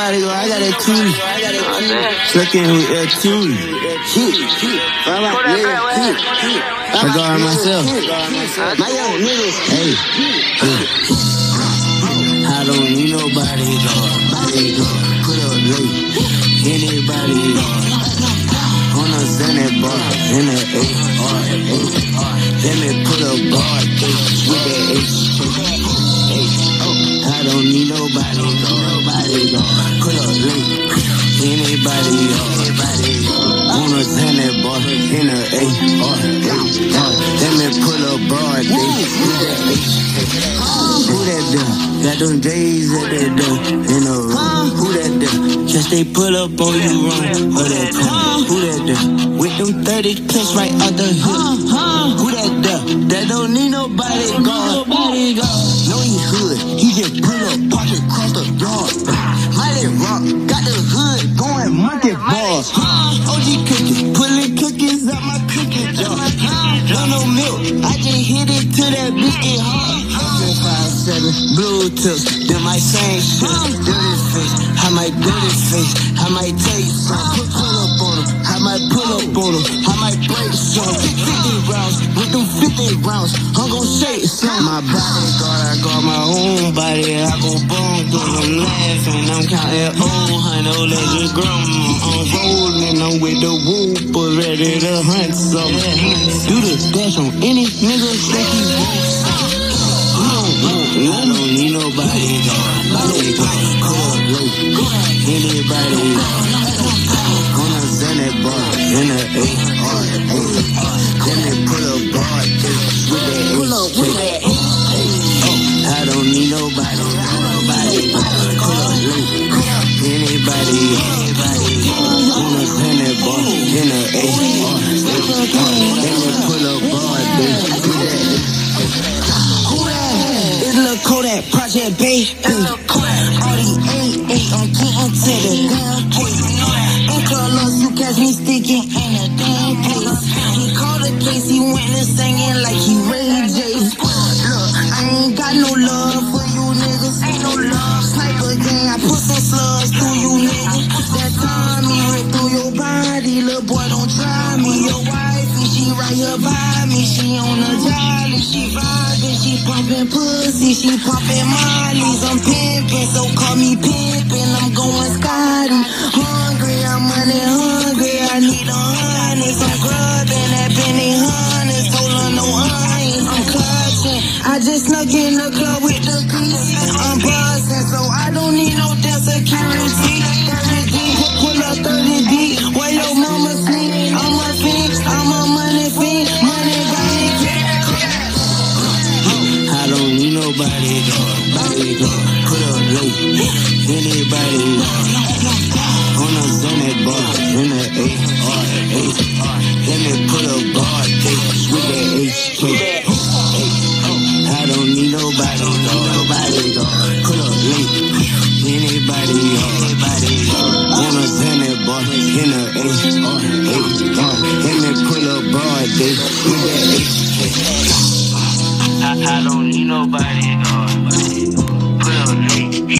nobody go. I got that too. Sucking with that too. I got myself. My young niggas. Hey. I don't need nobody go. Put up late. Anybody go. On a Senate bar. In a AR. Let me put a bar. With that H. I don't need nobody go. Put up late. Anybody go. On a Senate bar. In a AR. Let me put a bar. With that H. Who that there? Got them J's at that door. In a room. Who that there? Just they pull up on you wrong. Or that come. Who that there? With them 30 clips right out the hood. Who that there? That don't need nobody go. No, he hood. He just pull up, park across the yard. Mighty rock, got the hood going monkey ball. OG cookie, pulling cookies out my cookie jar. No milk, I just hit it to that biscuit hard. 5-7, blue tips, then my same shit. Dirty face, I might dirty face, I might take some. Pull up on them, I might pull up on them, I might break some. 50 rounds, with them 50 rounds, I'm gon' shake some. My bodyguard, I got my own body, I go boom, I'm laughing, I'm counting $100 legend grandma. I'm rolling, I'm with the whooper, ready to hunt some. Do the dash on any nigga that he wants. I don't need nobody go. Anybody go. On a Senate bar. In a AR. Let me put a bar. With that I don't need nobody. Anybody go. On a Senate bar. In a AR. Let me put a bar. Kodak, Project Bay, all these 8-8, I'm getting to the damn case. And Carlos, you catch me sticking in a damn case. He called the case, he went and singing like he Ray J. Look, I ain't got no love for you niggas, ain't no love. Sniper gang, I put some slugs through you niggas. That time he ripped through your body, little boy, don't try me. Your wife, she right here by me, she on a jolly, she vibing, she pumping pussy, she popping mollies. I'm pimping, so call me pimping. I'm going Scotty. Hungry, I'm money hungry. I need a honest. I'm grubbing that penny honest. Hold on, no onions. I'm clutching. I just snuck in the club with the keys. I'm buzzing, so I don't need no damn security. 30 deep, pull up 30 deep. Where your mama sleep? I'm a fiend. I'm a money fiend. Money body. I don't need nobody go. Put up late. Anybody go. On a Senate bar. In a AR. Let me put a bar. With that HK. I don't need nobody go. Put up late. Anybody go. On a Senate bar. In a AR. Let me put a bar. With that HK. I don't need nobody.